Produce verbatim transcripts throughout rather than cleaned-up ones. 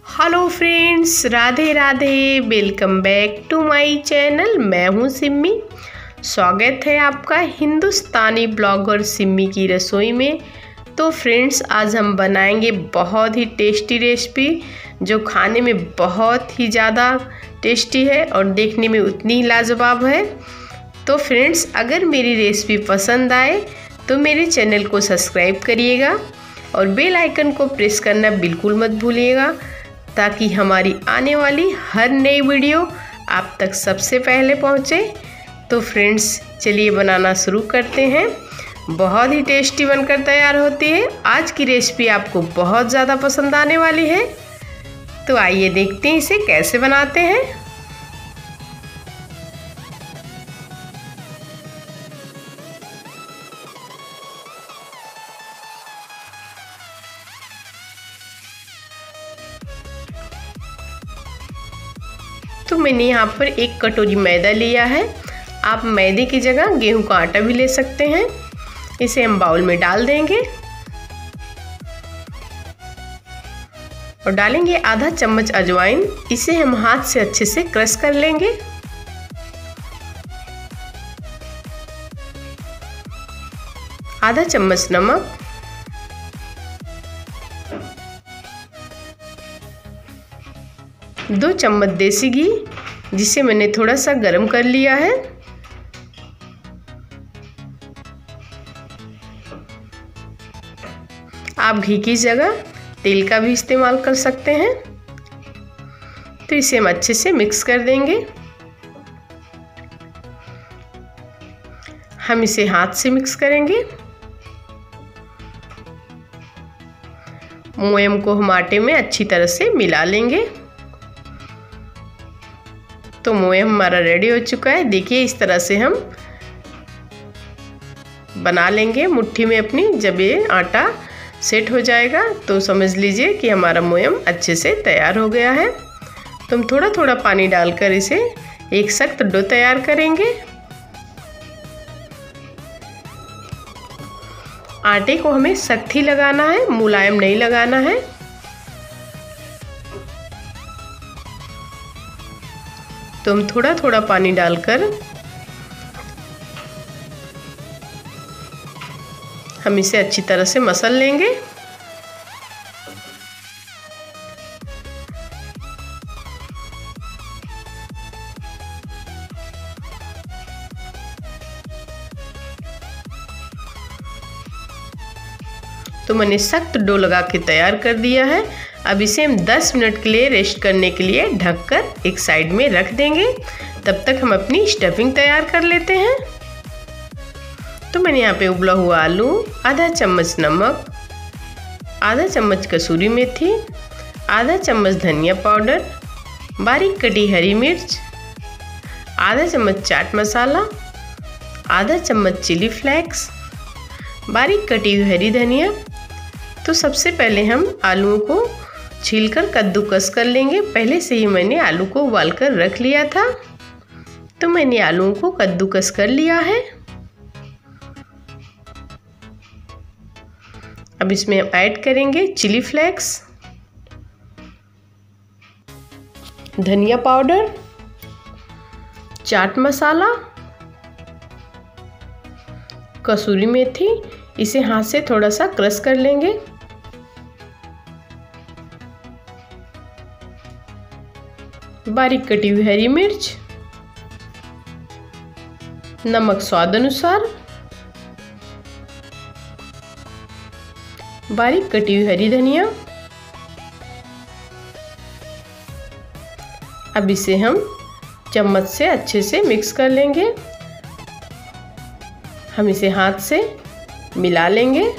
Hello friends, Radhe Radhe. Welcome back to my channel. मैं हूं सिम्मी। स्वागत है आपका हिंदुस्तानी ब्लॉगर सिम्मी की रसोई में। तो फ्रेंड्स, आज हम बनाएंगे बहुत ही टेस्टी रेसिपी जो खाने में बहुत ही ज़्यादा टेस्टी है और देखने में उतनी ही लाजवाब है। तो फ्रेंड्स, अगर मेरी रेसिपी पसंद आए तो मेरे चैनल को सब्सक्राइब करिएगा और बेल आइकन को प्रेस करना बिल्कुल मत भूलिएगा, ताकि हमारी आने वाली हर नई वीडियो आप तक सबसे पहले पहुंचे। तो फ्रेंड्स, चलिए बनाना शुरू करते हैं। बहुत ही टेस्टी बनकर तैयार होती है। आज की रेसिपी आपको बहुत ज़्यादा पसंद आने वाली है। तो आइए देखते हैं इसे कैसे बनाते हैं। तो मैंने यहाँ पर एक कटोरी मैदा लिया है। आप मैदे की जगह गेहूं का आटा भी ले सकते हैं। इसे हम बाउल में डाल देंगे और डालेंगे आधा चम्मच अजवाइन। इसे हम हाथ से अच्छे से क्रश कर लेंगे। आधा चम्मच नमक, दो चम्मच देसी घी जिसे मैंने थोड़ा सा गरम कर लिया है। आप घी की जगह तेल का भी इस्तेमाल कर सकते हैं। तो इसे हम अच्छे से मिक्स कर देंगे। हम इसे हाथ से मिक्स करेंगे। मोयम को हम आटे में अच्छी तरह से मिला लेंगे। तो मोयम हमारा रेडी हो चुका है। देखिए, इस तरह से हम बना लेंगे मुट्ठी में अपनी। जब ये आटा सेट हो जाएगा तो समझ लीजिए कि हमारा मोयम अच्छे से तैयार हो गया है। तो हम थोड़ा थोड़ा पानी डालकर इसे एक सख्त डो तैयार करेंगे। आटे को हमें सख्त ही लगाना है, मुलायम नहीं लगाना है। तो हम थोड़ा थोड़ा पानी डालकर हम इसे अच्छी तरह से मसल लेंगे। तो मैंने सख्त डो लगा के तैयार कर दिया है। अब इसे हम दस मिनट के लिए रेस्ट करने के लिए ढककर एक साइड में रख देंगे। तब तक हम अपनी स्टफिंग तैयार कर लेते हैं। तो मैंने यहाँ पे उबला हुआ आलू, आधा चम्मच नमक, आधा चम्मच कसूरी मेथी, आधा चम्मच धनिया पाउडर, बारीक कटी हरी मिर्च, आधा चम्मच चाट मसाला, आधा चम्मच चिली फ्लेक्स, बारीक कटी हुई हरी धनिया। तो सबसे पहले हम आलूओं को छीलकर कद्दूकस कर लेंगे। पहले से ही मैंने आलू को उबाल कर रख लिया था। तो मैंने आलूओं को कद्दूकस कर लिया है। अब इसमें हम ऐड करेंगे चिली फ्लेक्स, धनिया पाउडर, चाट मसाला, कसूरी मेथी। इसे हाथ से थोड़ा सा क्रश कर लेंगे। बारीक कटी हुई हरी मिर्च, नमक स्वाद अनुसार, बारीक कटी हुई हरी धनिया। अब इसे हम चम्मच से अच्छे से मिक्स कर लेंगे। हम इसे हाथ से मिला लेंगे।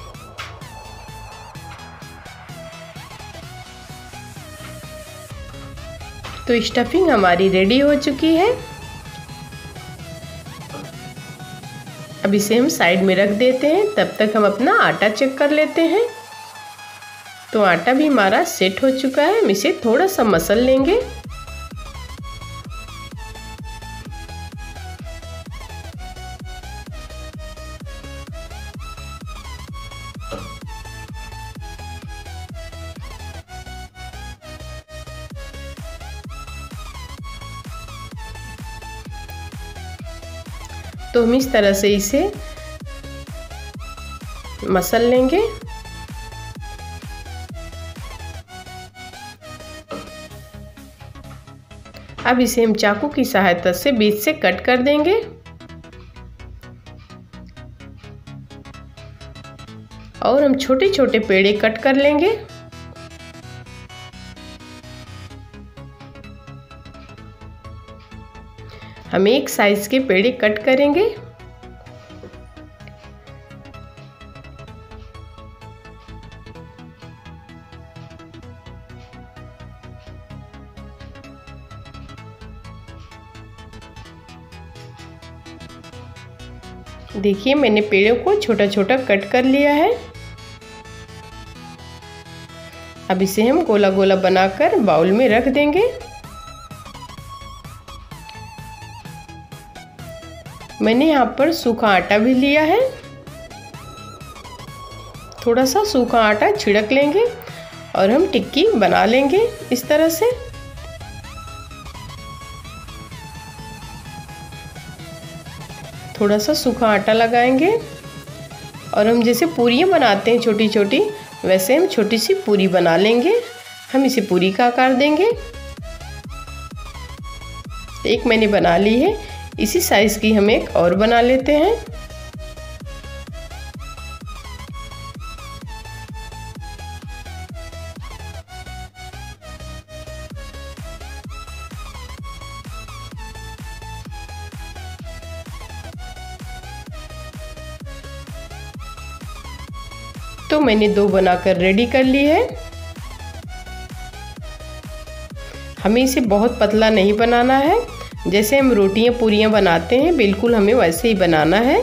तो स्टफिंग हमारी रेडी हो चुकी है। अब इसे हम साइड में रख देते हैं। तब तक हम अपना आटा चेक कर लेते हैं। तो आटा भी हमारा सेट हो चुका है। हम इसे थोड़ा सा मसल लेंगे। तो हम इस तरह से इसे मसल लेंगे। अब इसे हम चाकू की सहायता से बीच से कट कर देंगे। और हम छोटे छोटे पेड़े कट कर लेंगे। हम एक साइज के पेड़े कट करेंगे। देखिए मैंने पेड़ों को छोटा छोटा कट कर लिया है। अब इसे हम गोला गोला बनाकर बाउल में रख देंगे। मैंने यहाँ पर सूखा आटा भी लिया है। थोड़ा सा सूखा आटा छिड़क लेंगे और हम टिक्की बना लेंगे इस तरह से। थोड़ा सा सूखा आटा लगाएंगे और हम जैसे पूरियाँ बनाते हैं छोटी छोटी, वैसे हम छोटी सी पूरी बना लेंगे। हम इसे पूरी का आकार देंगे। एक मैंने बना ली है, इसी साइज की हम एक और बना लेते हैं। तो मैंने दो बनाकर रेडी कर ली है। हमें इसे बहुत पतला नहीं बनाना है, जैसे हम रोटियां पूरियां बनाते हैं बिल्कुल हमें वैसे ही बनाना है।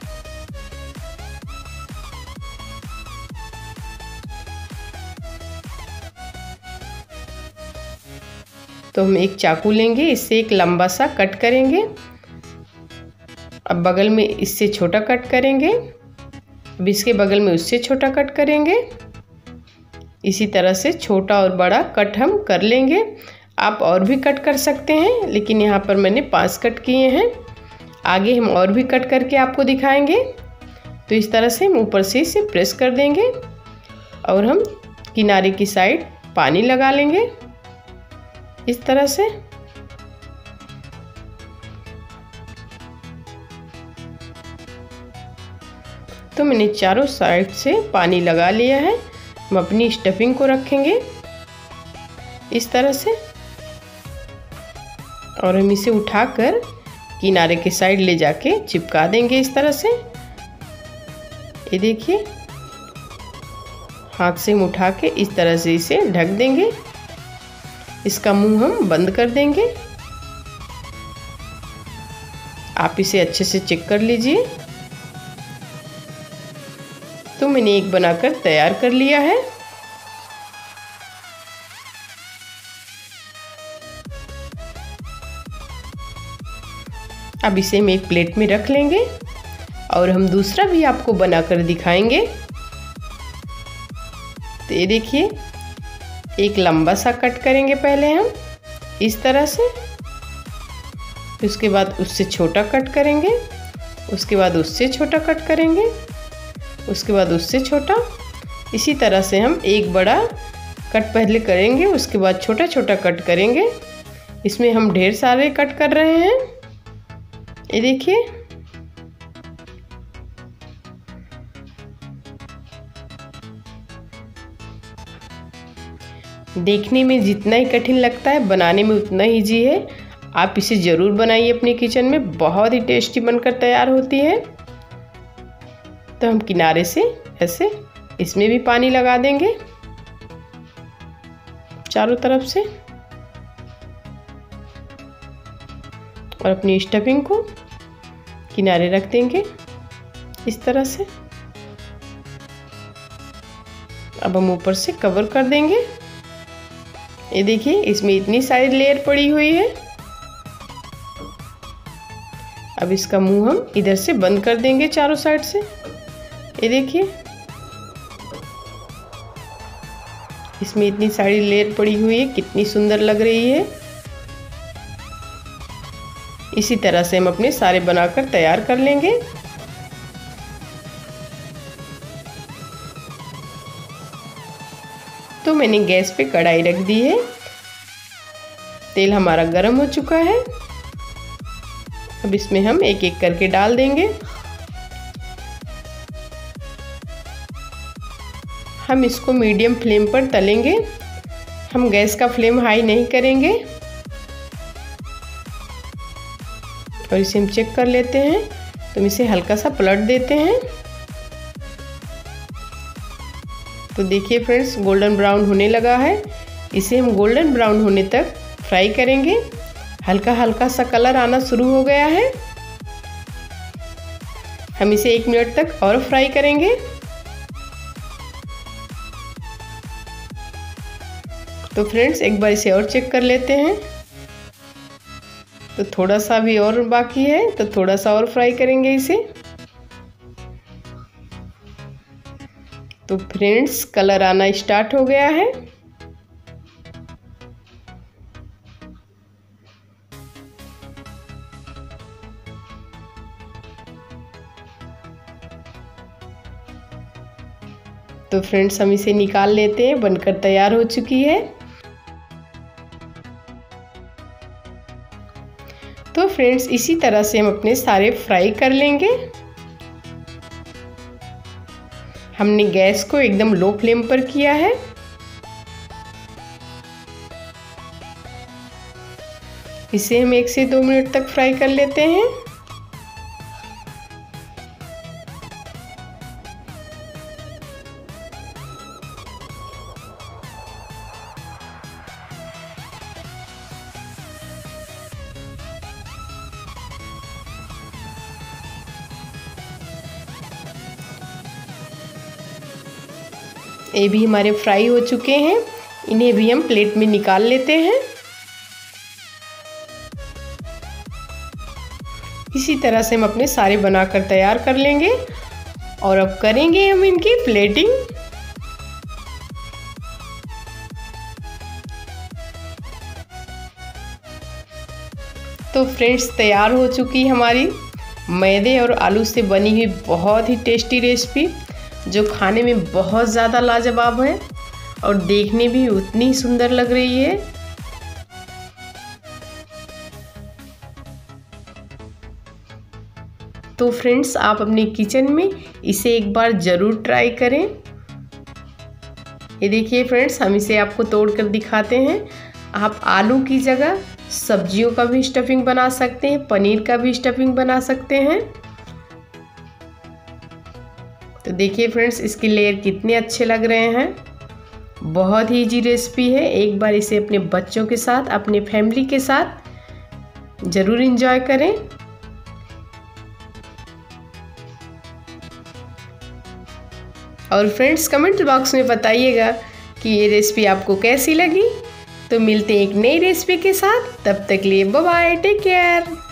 तो हम एक चाकू लेंगे, इससे एक लंबा सा कट करेंगे। अब बगल में इससे छोटा कट करेंगे। अब इसके बगल में उससे छोटा कट करेंगे। इसी तरह से छोटा और बड़ा कट हम कर लेंगे। आप और भी कट कर सकते हैं, लेकिन यहाँ पर मैंने पांच कट किए हैं। आगे हम और भी कट करके आपको दिखाएंगे। तो इस तरह से हम ऊपर से इसे प्रेस कर देंगे और हम किनारे की साइड पानी लगा लेंगे इस तरह से। तो मैंने चारों साइड से पानी लगा लिया है। हम अपनी स्टफिंग को रखेंगे इस तरह से और हम इसे उठाकर किनारे के साइड ले जाके चिपका देंगे इस तरह से। ये देखिए, हाथ से हम उठा के इस तरह से इसे ढक देंगे। इसका मुंह हम बंद कर देंगे। आप इसे अच्छे से चेक कर लीजिए। तो मैंने एक बनाकर तैयार कर लिया है। अब इसे हम एक प्लेट में रख लेंगे और हम दूसरा भी आपको बनाकर दिखाएंगे। तो ये देखिए, एक लंबा सा कट करेंगे पहले हम इस तरह से। उसके बाद उससे छोटा कट करेंगे। उसके बाद उससे छोटा कट करेंगे। उसके बाद उससे छोटा। इसी तरह से हम एक बड़ा कट पहले करेंगे, उसके बाद छोटा छोटा कट करेंगे। इसमें हम ढेर सारे कट कर रहे हैं। ये देखिए, देखने में जितना ही कठिन लगता है बनाने में उतना ही इजी है। आप इसे ज़रूर बनाइए अपने किचन में, बहुत ही टेस्टी बनकर तैयार होती है। तो हम किनारे से ऐसे इसमें भी पानी लगा देंगे चारों तरफ से और अपनी स्टफिंग को किनारे रख देंगे इस तरह से। अब हम ऊपर से कवर कर देंगे। ये देखिए, इसमें इतनी सारी लेयर पड़ी हुई है। अब इसका मुंह हम इधर से बंद कर देंगे चारों साइड से। ये देखिए, इसमें इतनी सारी लेयर पड़ी हुई है, कितनी सुंदर लग रही है। इसी तरह से हम अपने सारे बनाकर तैयार कर लेंगे। तो मैंने गैस पे कढ़ाई रख दी है, तेल हमारा गर्म हो चुका है। अब इसमें हम एक एक करके डाल देंगे। हम इसको मीडियम फ्लेम पर तलेंगे, हम गैस का फ्लेम हाई नहीं करेंगे। और इसे हम चेक कर लेते हैं, तो इसे हल्का सा पलट देते हैं। तो देखिए फ्रेंड्स, गोल्डन ब्राउन होने लगा है। इसे हम गोल्डन ब्राउन होने तक फ्राई करेंगे। हल्का हल्का सा कलर आना शुरू हो गया है। हम इसे एक मिनट तक और फ्राई करेंगे। तो फ्रेंड्स, एक बार इसे और चेक कर लेते हैं। तो थोड़ा सा भी और बाकी है, तो थोड़ा सा और फ्राई करेंगे इसे। तो फ्रेंड्स, कलर आना स्टार्ट हो गया है। तो फ्रेंड्स, हम इसे निकाल लेते हैं, बनकर तैयार हो चुकी है। तो फ्रेंड्स, इसी तरह से हम अपने सारे फ्राई कर लेंगे। हमने गैस को एकदम लो फ्लेम पर किया है। इसे हम एक से दो मिनट तक फ्राई कर लेते हैं। ये भी हमारे फ्राई हो चुके हैं। इन्हें भी हम प्लेट में निकाल लेते हैं। इसी तरह से हम अपने सारे बनाकर तैयार कर लेंगे। और अब करेंगे हम इनकी प्लेटिंग। तो फ्रेंड्स, तैयार हो चुकी हमारी मैदे और आलू से बनी हुई बहुत ही टेस्टी रेसिपी, जो खाने में बहुत ज़्यादा लाजवाब है और देखने भी उतनी सुंदर लग रही है। तो फ्रेंड्स, आप अपने किचन में इसे एक बार ज़रूर ट्राई करें। ये देखिए फ्रेंड्स, हम इसे आपको तोड़ कर दिखाते हैं। आप आलू की जगह सब्जियों का भी स्टफिंग बना सकते हैं, पनीर का भी स्टफिंग बना सकते हैं। तो देखिए फ्रेंड्स, इसके लेयर कितने अच्छे लग रहे हैं। बहुत ही इजी रेसिपी है। एक बार इसे अपने बच्चों के साथ, अपने फैमिली के साथ ज़रूर एंजॉय करें। और फ्रेंड्स, कमेंट बॉक्स में बताइएगा कि ये रेसिपी आपको कैसी लगी। तो मिलते हैं एक नई रेसिपी के साथ। तब तक लिए बाय बाय, टेक केयर।